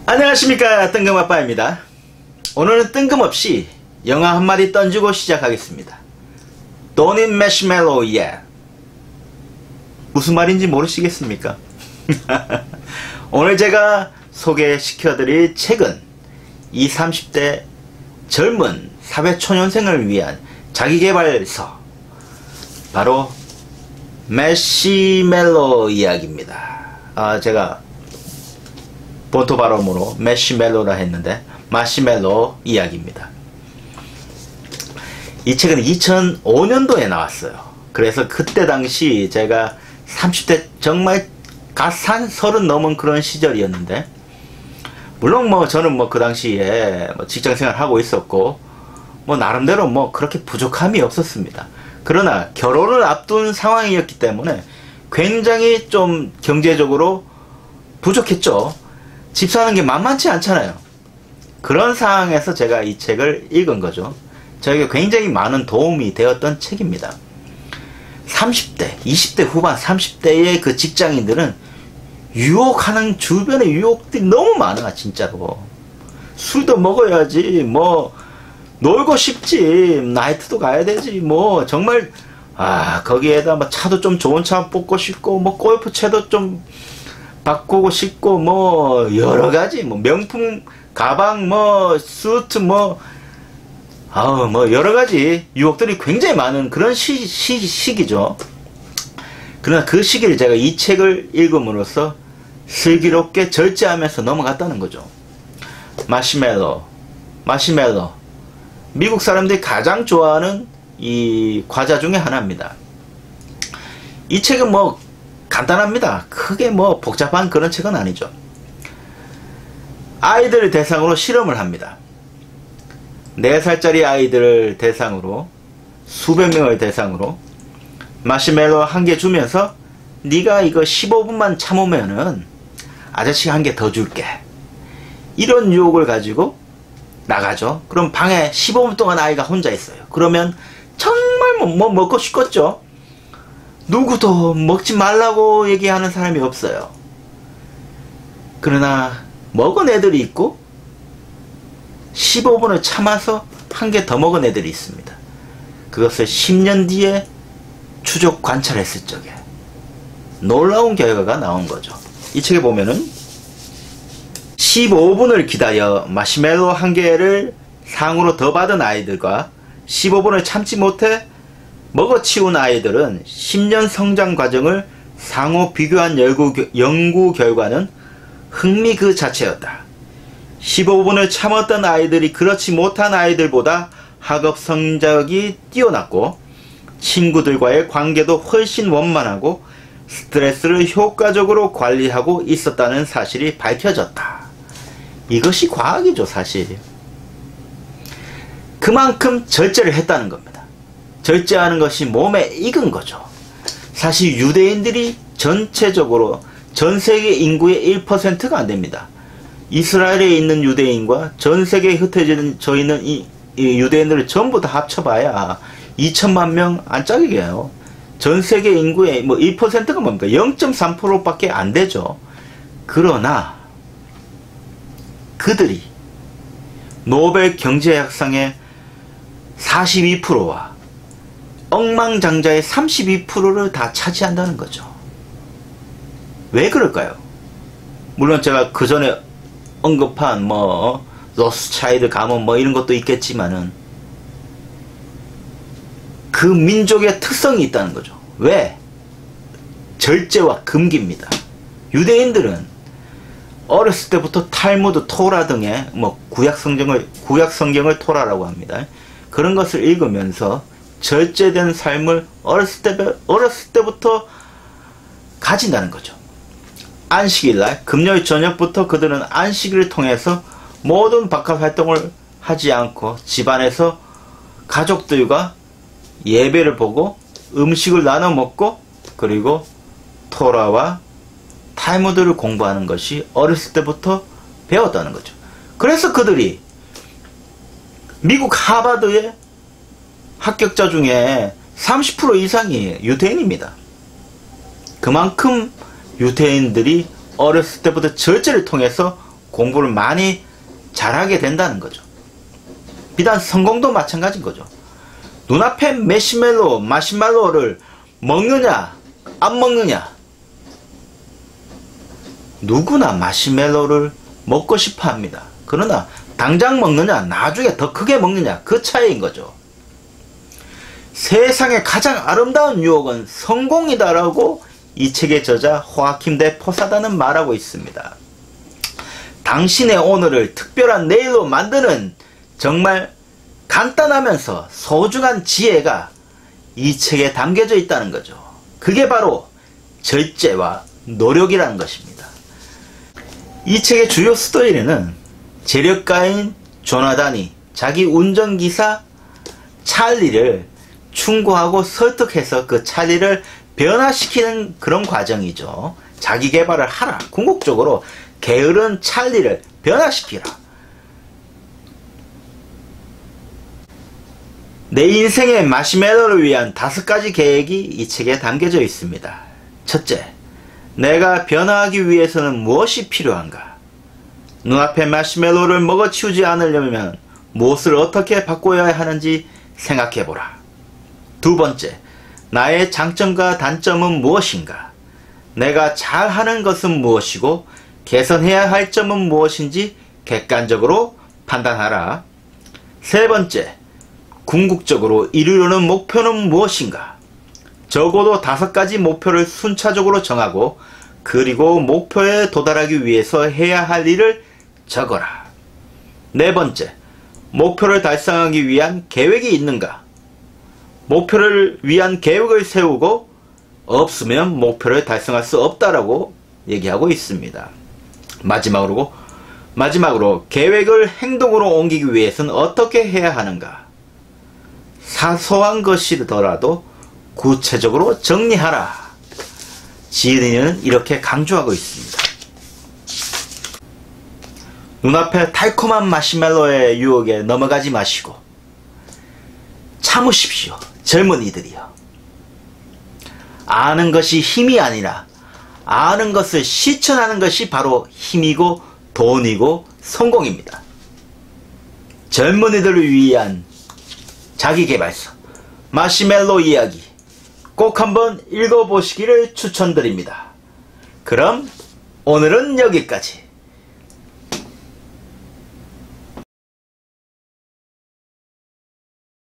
안녕하십니까, 뜬금아빠입니다. 오늘은 뜬금없이 영화 한마디 던지고 시작하겠습니다. Don't eat marshmallow yet. 무슨 말인지 모르시겠습니까? 오늘 제가 소개시켜드릴 책은 20, 30대 젊은 사회초년생을 위한 자기계발서, 바로 마시멜로 이야기입니다. 제가 본토 발음으로 마시멜로라 했는데 마시멜로 이야기입니다. 이 책은 2005년도에 나왔어요. 그래서 그때 당시 제가 30대 정말 갓 30 넘은 그런 시절이었는데, 물론 저는 그 당시에 직장생활 하고 있었고 나름대로 그렇게 부족함이 없었습니다. 그러나 결혼을 앞둔 상황이었기 때문에 굉장히 좀 경제적으로 부족했죠. 집 사는 게 만만치 않잖아요. 그런 상황에서 제가 이 책을 읽은 거죠. 저에게 굉장히 많은 도움이 되었던 책입니다. 30대, 20대 후반 30대의 그 직장인들은 유혹하는, 주변에 유혹들이 너무 많아. 진짜로 술도 먹어야지, 놀고 싶지, 나이트도 가야 되지, 정말 거기에다 차도 좀 좋은 차 뽑고 싶고, 골프채도 좀 바꾸고 싶고, 여러가지, 명품 가방, 수트, 여러가지 유혹들이 굉장히 많은 그런 시기죠. 그러나 그 시기를 제가 이 책을 읽음으로써 슬기롭게 절제하면서 넘어갔다는 거죠. 마시멜로. 미국 사람들이 가장 좋아하는 이 과자 중에 하나입니다. 이 책은 간단합니다. 크게 복잡한 그런 책은 아니죠. 아이들을 대상으로 실험을 합니다. 4살짜리 아이들을 대상으로, 수백 명을 대상으로 마시멜로 한 개 주면서 네가 이거 15분만 참으면은 아저씨가 한 개 더 줄게, 이런 유혹을 가지고 나가죠. 그럼 방에 15분 동안 아이가 혼자 있어요. 그러면 정말 먹고 싶겠죠. 누구도 먹지 말라고 얘기하는 사람이 없어요. 그러나 먹은 애들이 있고 15분을 참아서 한 개 더 먹은 애들이 있습니다. 그것을 10년 뒤에 추적 관찰했을 적에 놀라운 결과가 나온 거죠. 이 책에 보면은 15분을 기다려 마시멜로 한 개를 상으로 더 받은 아이들과 15분을 참지 못해 먹어치운 아이들은 10년 성장 과정을 상호 비교한 연구 결과는 흥미 그 자체였다. 15분을 참았던 아이들이 그렇지 못한 아이들보다 학업 성적이 뛰어났고 친구들과의 관계도 훨씬 원만하고 스트레스를 효과적으로 관리하고 있었다는 사실이 밝혀졌다. 이것이 과학이죠, 사실. 그만큼 절제를 했다는 겁니다. 절제하는 것이 몸에 익은 거죠. 사실 유대인들이 전체적으로 전 세계 인구의 1%가 안 됩니다. 이스라엘에 있는 유대인과 전 세계에 흩어져 있는 이 유대인들을 전부 다 합쳐봐야 2천만 명 안짝이에요. 전 세계 인구의 1%가 뭡니까? 0.3%밖에 안 되죠. 그러나 그들이 노벨 경제학상의 42%와 억만장자의 32%를 다 차지한다는 거죠. 왜 그럴까요? 물론 제가 그 전에 언급한 로스차일드 가문 이런 것도 있겠지만은 그 민족의 특성이 있다는 거죠. 왜? 절제와 금기입니다. 유대인들은 어렸을 때부터 탈무드, 토라 등의 구약 성경을 토라라고 합니다. 그런 것을 읽으면서 절제된 삶을 어렸을 때부터 가진다는 거죠. 안식일날 금요일 저녁부터 그들은 안식일을 통해서 모든 바깥 활동을 하지 않고 집안에서 가족들과 예배를 보고 음식을 나눠 먹고 그리고 토라와 탈무드를 공부하는 것이 어렸을 때부터 배웠다는 거죠. 그래서 그들이 미국 하버드의 합격자 중에 30% 이상이 유대인입니다. 그만큼 유대인들이 어렸을 때부터 절제를 통해서 공부를 많이 잘하게 된다는 거죠. 비단 성공도 마찬가지인 거죠. 눈앞에 마시멜로를 먹느냐 안 먹느냐, 누구나 마시멜로를 먹고 싶어 합니다. 그러나 당장 먹느냐 나중에 더 크게 먹느냐, 그 차이인 거죠. 세상의 가장 아름다운 유혹은 성공이다라고 이 책의 저자 호아킴 대 포사다는 말하고 있습니다. 당신의 오늘을 특별한 내일로 만드는 정말 간단하면서 소중한 지혜가 이 책에 담겨져 있다는 거죠. 그게 바로 절제와 노력이라는 것입니다. 이 책의 주요 스토리는 재력가인 조나단이 자기 운전기사 찰리를 충고하고 설득해서 그 찰리를 변화시키는 그런 과정이죠. 자기 개발을 하라. 궁극적으로 게으른 찰리를 변화시키라. 내 인생의 마시멜로를 위한 5가지 계획이 이 책에 담겨져 있습니다. 첫째, 내가 변화하기 위해서는 무엇이 필요한가? 눈앞에 마시멜로를 먹어치우지 않으려면 무엇을 어떻게 바꿔야 하는지 생각해보라. 두 번째, 나의 장점과 단점은 무엇인가? 내가 잘하는 것은 무엇이고 개선해야 할 점은 무엇인지 객관적으로 판단하라. 세 번째, 궁극적으로 이루려는 목표는 무엇인가? 적어도 5가지 목표를 순차적으로 정하고 그리고 목표에 도달하기 위해서 해야 할 일을 적어라. 네 번째, 목표를 달성하기 위한 계획이 있는가? 목표를 위한 계획을 세우고 없으면 목표를 달성할 수 없다라고 얘기하고 있습니다. 마지막으로 계획을 행동으로 옮기기 위해서는 어떻게 해야 하는가? 사소한 것이더라도 구체적으로 정리하라. 지은이는 이렇게 강조하고 있습니다. 눈앞에 달콤한 마시멜로의 유혹에 넘어가지 마시고 참으십시오. 젊은이들이여. 아는 것이 힘이 아니라 아는 것을 실천하는 것이 바로 힘이고 돈이고 성공입니다. 젊은이들을 위한 자기계발서 마시멜로 이야기 꼭 한번 읽어보시기를 추천드립니다. 그럼 오늘은 여기까지.